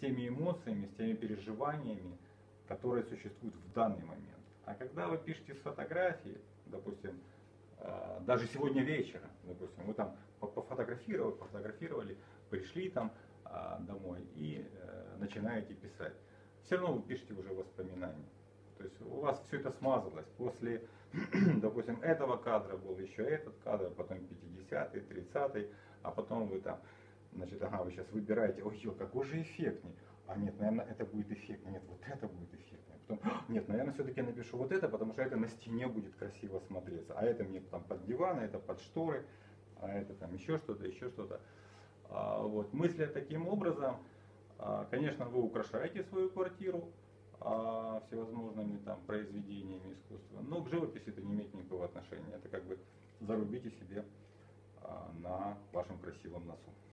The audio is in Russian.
теми эмоциями, с теми переживаниями, которые существуют в данный момент. А когда вы пишете с фотографии, допустим, даже сегодня вечером, допустим, вы там пофотографировали, пришли там домой и начинаете писать. Все равно вы пишете уже воспоминания. То есть у вас все это смазалось. После, допустим, этого кадра был еще этот кадр, потом 50-й, 30-й, а потом вы там, значит, ага, вы сейчас выбираете, ой, какой же эффектней. А нет, наверное, это будет эффектно, нет, вот это будет эффектно. Потом, нет, наверное, все-таки я напишу вот это, потому что это на стене будет красиво смотреться. А это мне там под диван, это под шторы, а это там еще что-то, еще что-то. Вот. Мысля таким образом, конечно, вы украшаете свою квартиру всевозможными там произведениями искусства, но к живописи это не имеет никакого отношения. Это как бы зарубите себе на вашем красивом носу.